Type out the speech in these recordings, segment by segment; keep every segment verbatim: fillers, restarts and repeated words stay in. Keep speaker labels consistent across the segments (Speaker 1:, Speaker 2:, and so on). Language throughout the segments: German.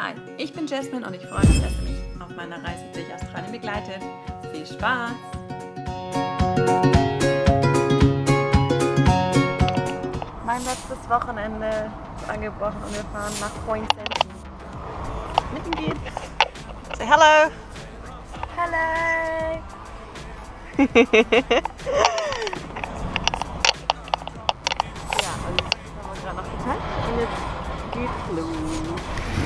Speaker 1: Hi, ich bin Jasmine und ich freue mich, dass ihr mich auf meiner Reise durch Australien begleitet. Viel Spaß! Mein letztes Wochenende ist angebrochen und wir fahren nach Point Samson. Mitten geht's. Say hello! Hello! Ja, und jetzt haben wir gerade noch getankt und jetzt geht's los.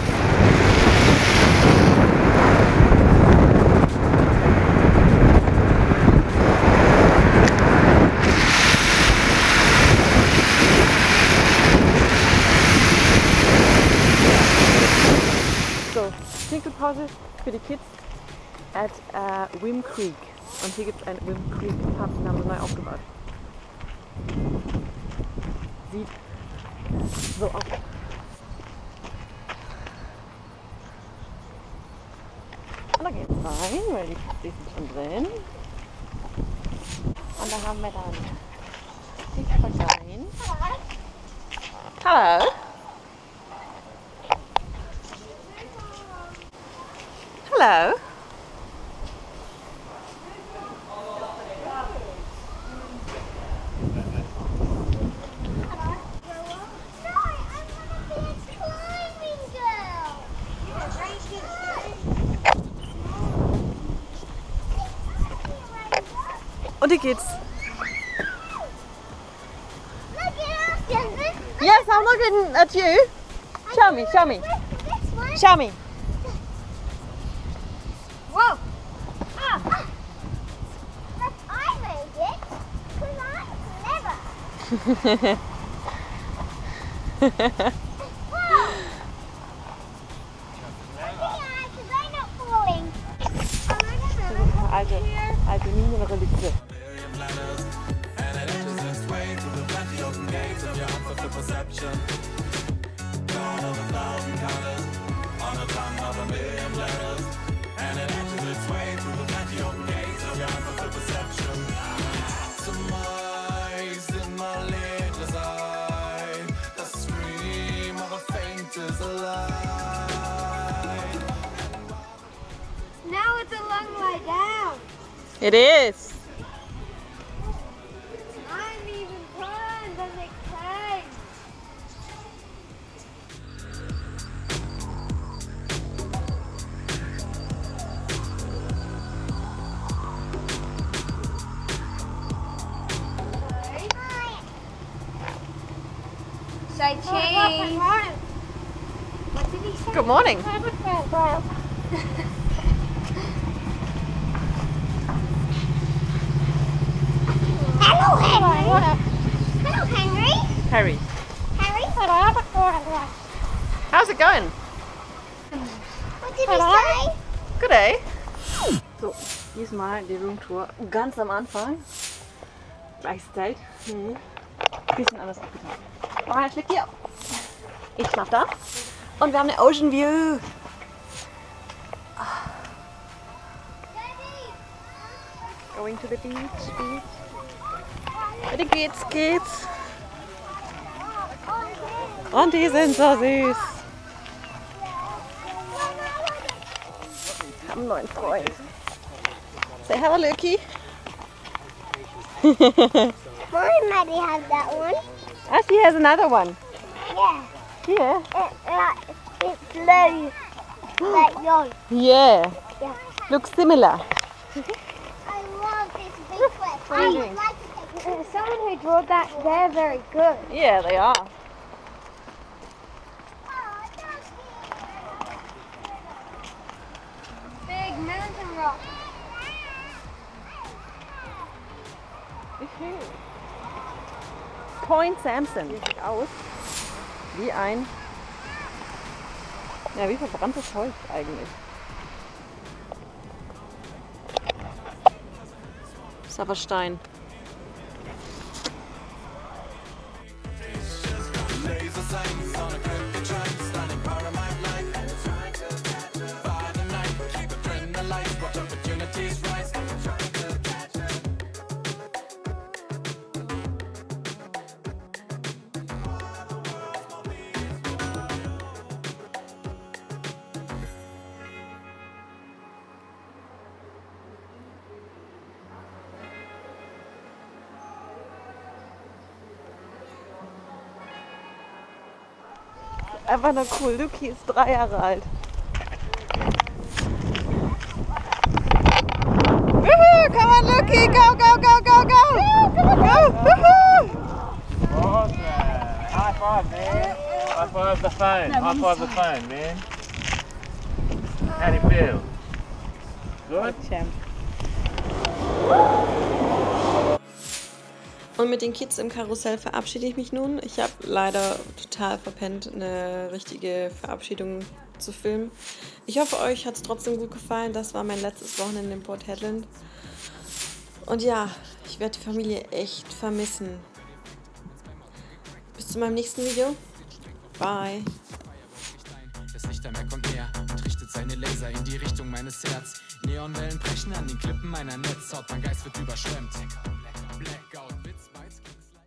Speaker 1: So, Pinkelpause für die Kids at uh, Wim Creek. Und hier gibt es einen Wim Creek Pub, den haben wir neu aufgebaut. Sieht so aus. Und da geht's rein, weil die Kids sind schon drin. Und da haben wir dann die Papageien. Hallo. Hallo. Und wie geht's? Yes, I'm looking at you. Show me, show me. Show me.
Speaker 2: Whoa! Ah! But I made it, because I'm clever. Whoa! Because I'm not falling.
Speaker 1: Alte, alte Minenrelikte.
Speaker 2: Now it's a long way down.
Speaker 1: It is.
Speaker 2: I'm even turned and it came. Say cheese. What did he say?
Speaker 1: Good morning.
Speaker 2: Hello, Henry. Hello, Henry.
Speaker 1: Harry.
Speaker 2: Harry.
Speaker 1: How's it going?
Speaker 2: What did he say?
Speaker 1: Good day. So, diesmal die Roomtour ganz am Anfang. Gleiches Zelt. Mhm. Bisschen anders aufgeteilt. Oh, schlägt hier. Ich schlaf da. Und wir haben eine Ocean View. Going to the beach, beach. Bitte geht's, geht's. Und die sind so süß. Haben einen neuen Freund. Say hello, Luki.
Speaker 2: Mommy might have that one.
Speaker 1: Ah, she has another one.
Speaker 2: Yeah.
Speaker 1: Here.
Speaker 2: It, like, it's blue. Like yours.
Speaker 1: Yeah.
Speaker 2: Yeah.
Speaker 1: Looks similar.
Speaker 2: I love this big one. I would like to take it. Someone who drew that, they're very good.
Speaker 1: Yeah, they are.
Speaker 2: Big mountain rock.
Speaker 1: Point Samson. Hier sieht aus wie ein, ja, wie verbranntes Holz eigentlich. Ist aber Stein. Einfach nur cool. Luki ist drei Jahre alt. Woohoo! Come on, Luki! Go, go, go, go, go! Go! Woohoo!
Speaker 3: Awesome! High five, man! High five the phone! High five the phone, man! How do you feel? Good?
Speaker 1: Und mit den Kids im Karussell verabschiede ich mich nun. Ich habe leider total verpennt, eine richtige Verabschiedung zu filmen. Ich hoffe, euch hat es trotzdem gut gefallen. Das war mein letztes Wochenende in Port Hedland. Und ja, ich werde die Familie echt vermissen. Bis zu meinem nächsten Video. Bye.
Speaker 4: Das Lichtermeer kommt näher und richtet seine Laser in die Richtung meines Herz. Neonwellen brechen an den Klippen meiner Netzhaut, mein Geist wird überschwemmt.